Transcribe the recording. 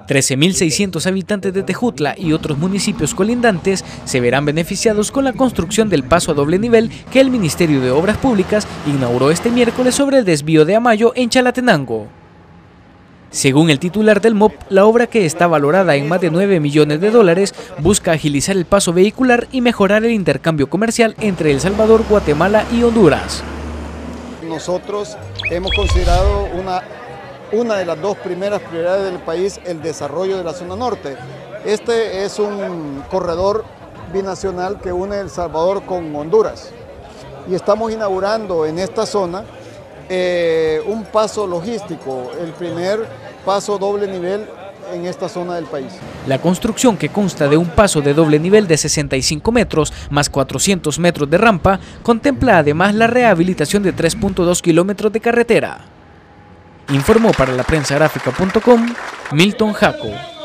13.600 habitantes de Tejutla y otros municipios colindantes se verán beneficiados con la construcción del paso a doble nivel que el Ministerio de Obras Públicas inauguró este miércoles sobre el desvío de Amayo en Chalatenango. Según el titular del MOP, la obra, que está valorada en más de 9 millones de dólares, busca agilizar el paso vehicular y mejorar el intercambio comercial entre El Salvador, Guatemala y Honduras. Nosotros hemos considerado una de las dos primeras prioridades del país el desarrollo de la zona norte. Este es un corredor binacional que une El Salvador con Honduras y estamos inaugurando en esta zona un paso logístico, el primer paso doble nivel en esta zona del país. La construcción, que consta de un paso de doble nivel de 65 metros más 400 metros de rampa, contempla además la rehabilitación de 3.2 kilómetros de carretera. Informó para la prensagráfica.com Milton Jaco.